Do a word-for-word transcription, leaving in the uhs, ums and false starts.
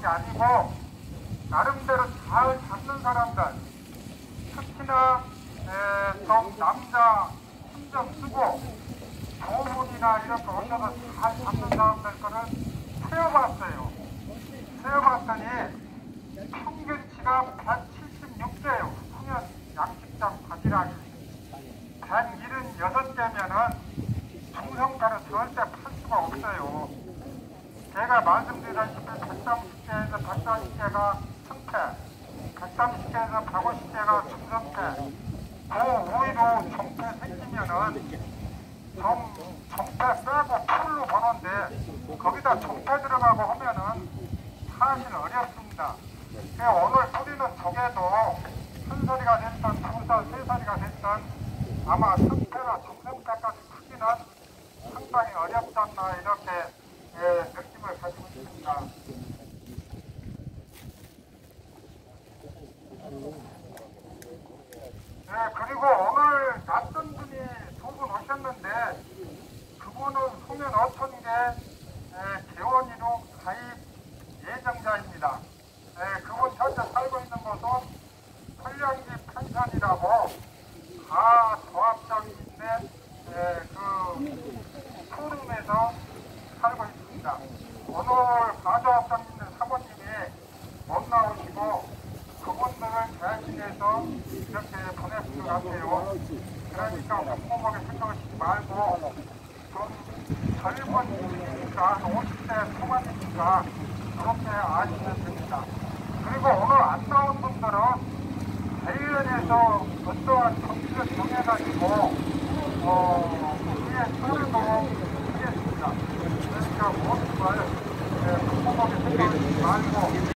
게 아니고 나름대로 잘 잡는 사람들, 특히나 에, 좀 남자 힘좀 쓰고 조문이나 이런 거 올려서 잘 잡는 사람들 거를 세어봤어요. 세어봤더니 평균치가 백칠십육 개예요. 청년 양식장 바지락이 백칠십육 개면은 중성가를 절대 팔 수가 없어요. 제가 말씀드렸다시피 백삼십 개에서 백사십 개가 성패, 백삼십 개에서 백오십 개가 중성패, 그 오히려 정패 생기면은 좀 정패 빼고 풀로 보는데 거기다 정패 들어가고 하면은 사실 어렵습니다. 오늘 뿌리는 조개도 한 살이가 됐든 두 살, 세 살이가 됐든 아마 성패나 정성패까지 크기는 상당히 어렵지 않나 이렇게 예, 느낌을 가지고 있습니다. 예, 그리고 오늘 낯선 분이 두 분 오셨는데 그분은 소면 어촌계 예, 개원이로 가입 예정자입니다. 예, 그분 현재 살고 있는 곳은 설량지 펜션이라고 다 조합장인데 예, 그 소름에서 살고 있습니다. 오늘 가조합장 있는 사모님이 못 나오시고 그분들을 대신해서 이렇게 보내신 것 같아요. 그러니까 꼼꼼하게 생각하시지 말고 좀 젊은 분이니까 오십 대 초반이니까 그렇게 아시면 됩니다. 그리고 오늘 안 나온 분들은 대의원에서 어떠한 정치를 정해가지고 어, 그에 따르도록 하겠습니다. 그러니까 모든 걸 꼼꼼하게 생각하지 말고